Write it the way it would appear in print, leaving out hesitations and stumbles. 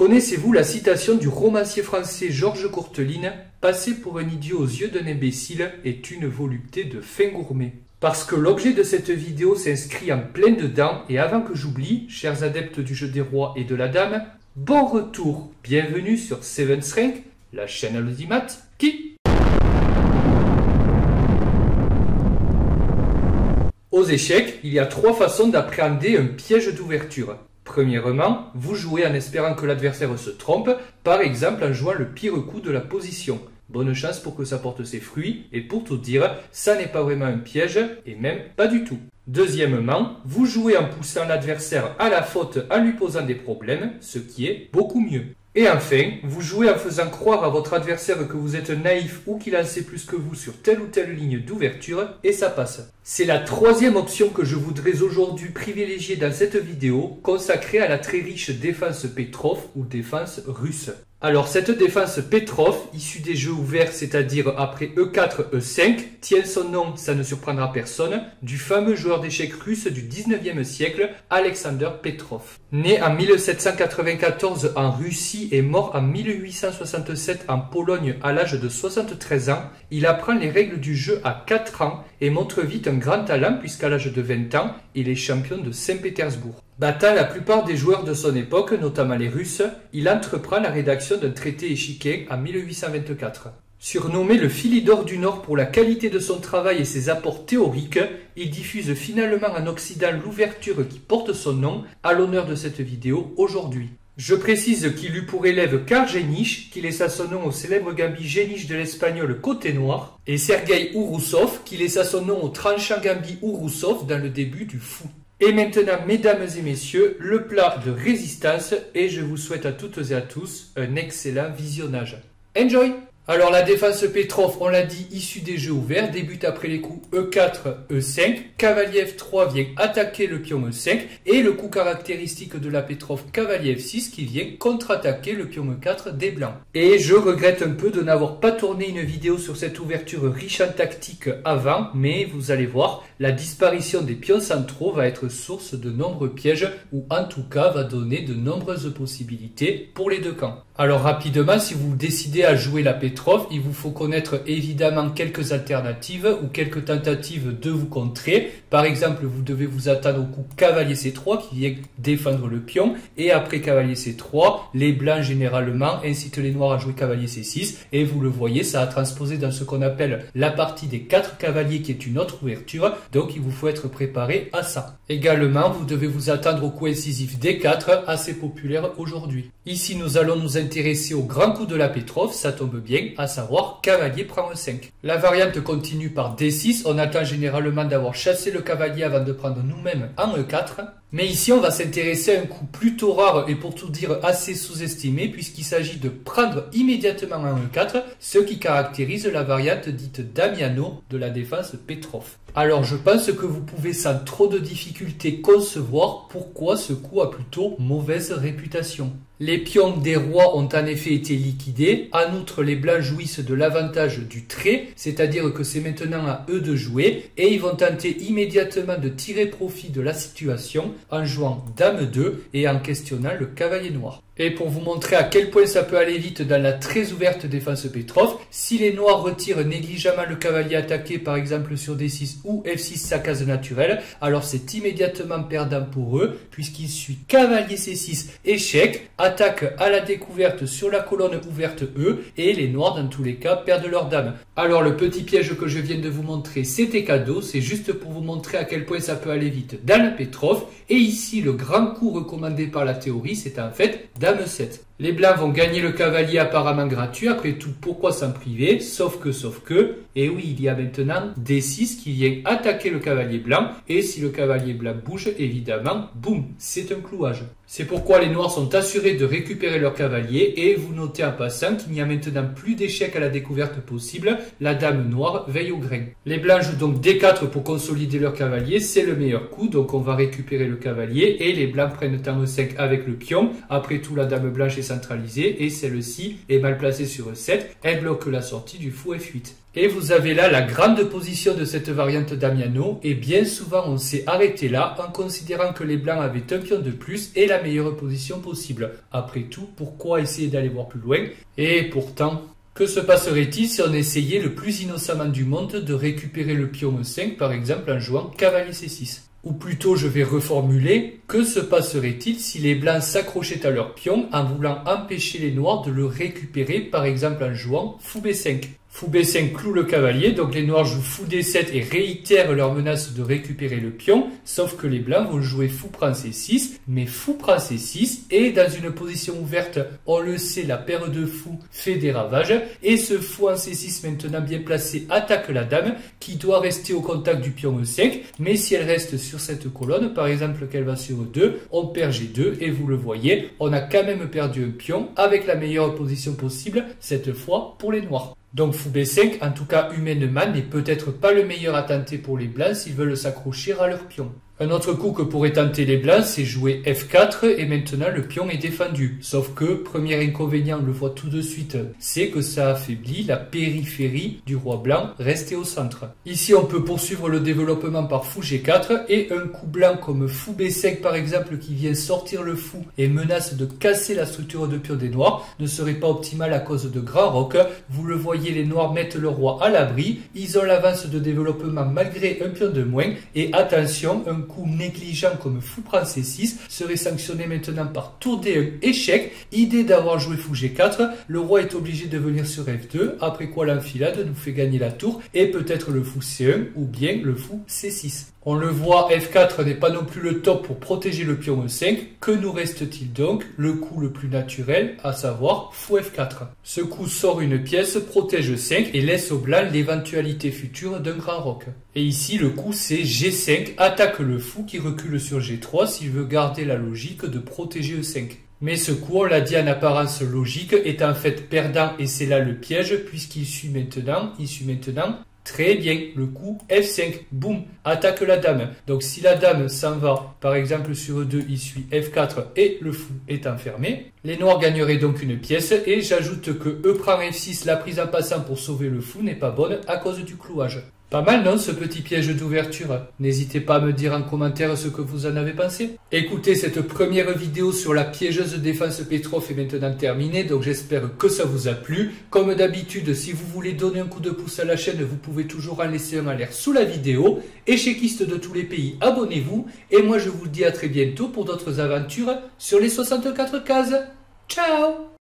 Connaissez-vous la citation du romancier français Georges Courteline « Passer pour un idiot aux yeux d'un imbécile est une volupté de fin gourmet ». Parce que l'objet de cette vidéo s'inscrit en plein dedans, et avant que j'oublie, chers adeptes du jeu des rois et de la dame, bon retour, bienvenue sur Seven's Rank, la chaîne ultimate qui... Aux échecs, il y a 3 façons d'appréhender un piège d'ouverture. Premièrement, vous jouez en espérant que l'adversaire se trompe, par exemple en jouant le pire coup de la position. Bonne chance pour que ça porte ses fruits, et pour tout dire, ça n'est pas vraiment un piège, et même pas du tout. Deuxièmement, vous jouez en poussant l'adversaire à la faute en lui posant des problèmes, ce qui est beaucoup mieux. Et enfin, vous jouez en faisant croire à votre adversaire que vous êtes naïf ou qu'il en sait plus que vous sur telle ou telle ligne d'ouverture, et ça passe. C'est la 3e option que je voudrais aujourd'hui privilégier dans cette vidéo, consacrée à la très riche défense Petrov ou défense russe. Alors cette défense Petrov, issue des jeux ouverts, c'est-à-dire après E4, E5, tient son nom, ça ne surprendra personne, du fameux joueur d'échecs russe du 19e siècle, Alexander Petrov. Né en 1794 en Russie et mort en 1867 en Pologne à l'âge de 73 ans, il apprend les règles du jeu à 4 ans et montre vite un grand talent puisqu'à l'âge de 20 ans, il est champion de Saint-Pétersbourg. Battant la plupart des joueurs de son époque, notamment les Russes, il entreprend la rédaction d'un traité échiquien en 1824. Surnommé le Philidor du Nord pour la qualité de son travail et ses apports théoriques, il diffuse finalement en Occident l'ouverture qui porte son nom, à l'honneur de cette vidéo aujourd'hui. Je précise qu'il eut pour élève Karl Génich, qui laissa son nom au célèbre gambit Génich de l'espagnol Côté Noir, et Sergueï Ouroussov, qui laissa son nom au tranchant gambit Ouroussov dans le début du fou. Et maintenant, mesdames et messieurs, le plat de résistance, et je vous souhaite à toutes et à tous un excellent visionnage. Enjoy! Alors la défense Petrov, on l'a dit, issue des jeux ouverts, débute après les coups E4, E5, cavalier F3 vient attaquer le pion E5, et le coup caractéristique de la Petrov, cavalier F6, qui vient contre-attaquer le pion E4 des blancs. Et je regrette un peu de n'avoir pas tourné une vidéo sur cette ouverture riche en tactique avant, mais vous allez voir, la disparition des pions centraux va être source de nombreux pièges, ou en tout cas va donner de nombreuses possibilités pour les deux camps. Alors rapidement, si vous décidez à jouer la Petrov, il vous faut connaître évidemment quelques alternatives ou quelques tentatives de vous contrer. Par exemple, vous devez vous attendre au coup cavalier C3 qui vient défendre le pion. Et après cavalier C3, les blancs généralement incitent les noirs à jouer cavalier C6. Et vous le voyez, ça a transposé dans ce qu'on appelle la partie des 4 cavaliers qui est une autre ouverture. Donc il vous faut être préparé à ça. Également, vous devez vous attendre au coup incisif D4, assez populaire aujourd'hui. Ici, nous allons nous intéresser au grand coup de la Petrov, ça tombe bien, à savoir cavalier prend E5. La variante continue par D6, on attend généralement d'avoir chassé le cavalier avant de prendre nous-mêmes en E4. Mais ici, on va s'intéresser à un coup plutôt rare et pour tout dire assez sous-estimé puisqu'il s'agit de prendre immédiatement en E4, ce qui caractérise la variante dite Damiano de la défense Petrov. Alors je pense que vous pouvez sans trop de difficulté concevoir pourquoi ce coup a plutôt mauvaise réputation. Les pions des rois ont en effet été liquidés. En outre, les blancs jouissent de l'avantage du trait, c'est-à-dire que c'est maintenant à eux de jouer, et ils vont tenter immédiatement de tirer profit de la situation en jouant Dame 2 et en questionnant le cavalier noir. Et pour vous montrer à quel point ça peut aller vite dans la très ouverte défense Petrov, si les noirs retirent négligemment le cavalier attaqué par exemple sur D6 ou F6 sa case naturelle, alors c'est immédiatement perdant pour eux puisqu'il suit cavalier C6 échec, attaque à la découverte sur la colonne ouverte E et les noirs dans tous les cas perdent leur dame. Alors le petit piège que je viens de vous montrer c'était cadeau, c'est juste pour vous montrer à quel point ça peut aller vite dans la Petrov et ici le grand coup recommandé par la théorie c'est en fait Dame 7. Les blancs vont gagner le cavalier apparemment gratuit, après tout pourquoi s'en priver, sauf que, et oui il y a maintenant D6 qui vient attaquer le cavalier blanc, et si le cavalier blanc bouge, évidemment, boum, c'est un clouage. C'est pourquoi les noirs sont assurés de récupérer leur cavalier, et vous notez en passant qu'il n'y a maintenant plus d'échec à la découverte possible, la dame noire veille au grain. Les blancs jouent donc D4 pour consolider leur cavalier, c'est le meilleur coup, donc on va récupérer le cavalier, et les blancs prennent en E5 avec le pion, après tout la dame blanche est centralisée, et celle-ci est mal placée sur E7, elle bloque la sortie du fou F8. Et vous avez là la grande position de cette variante Damiano, et bien souvent on s'est arrêté là en considérant que les blancs avaient un pion de plus et la meilleure position possible. Après tout, pourquoi essayer d'aller voir plus loin? Et pourtant, que se passerait-il si on essayait le plus innocemment du monde de récupérer le pion E5 par exemple en jouant cavalier C6? Ou plutôt, je vais reformuler, que se passerait-il si les blancs s'accrochaient à leur pion en voulant empêcher les noirs de le récupérer par exemple en jouant fou B5? Fou B5 cloue le cavalier, donc les noirs jouent fou D7 et réitèrent leur menace de récupérer le pion, sauf que les blancs vont jouer fou prend C6, mais fou prend C6 et dans une position ouverte, on le sait, la paire de fous fait des ravages, et ce fou en C6 maintenant bien placé attaque la dame qui doit rester au contact du pion E5, mais si elle reste sur cette colonne, par exemple qu'elle va sur E2, on perd G2 et vous le voyez, on a quand même perdu un pion avec la meilleure position possible, cette fois pour les noirs. Donc fou B5, en tout cas humainement, n'est peut-être pas le meilleur à tenter pour les blancs s'ils veulent s'accrocher à leur pion. Un autre coup que pourraient tenter les blancs, c'est jouer F4 et maintenant le pion est défendu. Sauf que, premier inconvénient, on le voit tout de suite, c'est que ça affaiblit la périphérie du roi blanc resté au centre. Ici, on peut poursuivre le développement par fou G4 et un coup blanc comme fou B5 par exemple qui vient sortir le fou et menace de casser la structure de pion des noirs ne serait pas optimal à cause de grands rocs. Vous le voyez, les noirs mettent leur roi à l'abri, ils ont l'avance de développement malgré un pion de moins et attention, un coup négligent comme fou prend C6 serait sanctionné maintenant par tour D1 échec. Idée d'avoir joué fou G4, le roi est obligé de venir sur F2, après quoi l'enfilade nous fait gagner la tour et peut-être le fou C1 ou bien le fou C6. On le voit, F4 n'est pas non plus le top pour protéger le pion E5. Que nous reste-t-il donc? Le coup le plus naturel, à savoir fou F4. Ce coup sort une pièce, protège E5 et laisse au blanc l'éventualité future d'un grand roc. Et ici, le coup c'est G5, attaque le fou qui recule sur G3 s'il veut garder la logique de protéger E5. Mais ce coup, on l'a dit en apparence logique, est en fait perdant et c'est là le piège puisqu'il suit maintenant, très bien, le coup F5, boum, attaque la dame. Donc si la dame s'en va, par exemple sur E2, il suit F4 et le fou est enfermé. Les noirs gagneraient donc une pièce et j'ajoute que E prend F6, la prise en passant pour sauver le fou n'est pas bonne à cause du clouage. Pas mal non ce petit piège d'ouverture? N'hésitez pas à me dire en commentaire ce que vous en avez pensé. Écoutez, cette première vidéo sur la piégeuse défense Petrov est maintenant terminée, donc j'espère que ça vous a plu. Comme d'habitude, si vous voulez donner un coup de pouce à la chaîne, vous pouvez toujours en laisser un en l'air sous la vidéo. Échéquistes de tous les pays, abonnez-vous. Et moi je vous dis à très bientôt pour d'autres aventures sur les 64 cases. Ciao!